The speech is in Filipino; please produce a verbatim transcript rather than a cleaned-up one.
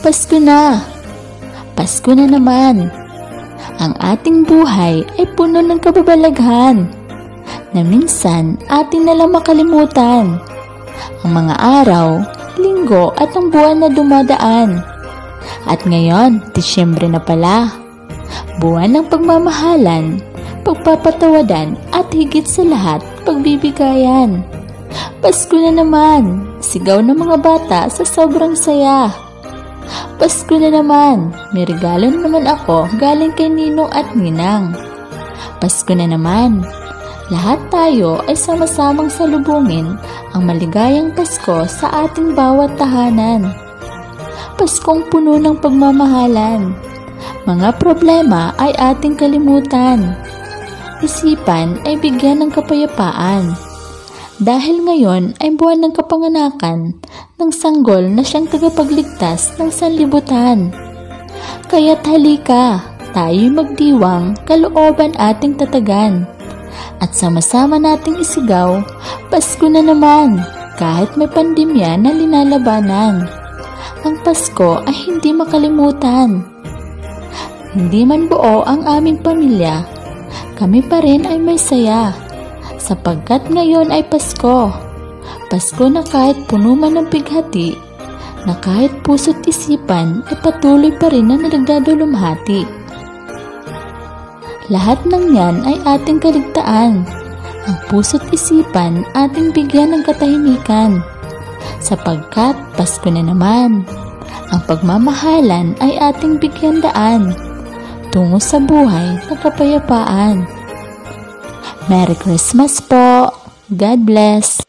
Pasko na! Pasko na naman! Ang ating buhay ay puno ng kababalaghan na minsan ating nalang makalimutan. Ang mga araw, linggo at ang buwan na dumadaan. At ngayon, Disyembre na pala. Buwan ng pagmamahalan, pagpapatawadan at higit sa lahat, pagbibigayan. Pasko na naman! Sigaw ng mga bata sa sobrang saya. Pasko na naman! May regalo na naman ako galing kay Ninong at Ninang. Pasko na naman! Lahat tayo ay sama-samang salubungin ang maligayang Pasko sa ating bawat tahanan. Paskong puno ng pagmamahalan. Mga problema ay ating kalimutan. Isipan ay bigyan ng kapayapaan. Dahil ngayon ay buwan ng kapanganakan ng sanggol na siyang tagapagligtas ng sanlibutan. Kaya't halika, tayo'y magdiwang, kalooban ating tatagan. At sama-sama nating isigaw, Pasko na naman, kahit may pandemya na linalabanan. Ang Pasko ay hindi makalimutan. Hindi man buo ang aming pamilya, kami pa rin ay may saya. Sapagkat ngayon ay Pasko. Pasko na kahit puno man ng bighati, na kahit puso't isipan ay patuloy pa rin na nagdadulumhati. Lahat ng yan ay ating kaligtaan. Ang puso't isipan ating bigyan ng katahimikan. Sapagkat Pasko na naman, ang pagmamahalan ay ating bigyan daan tungo sa buhay na kapayapaan. Merry Christmas po! God bless!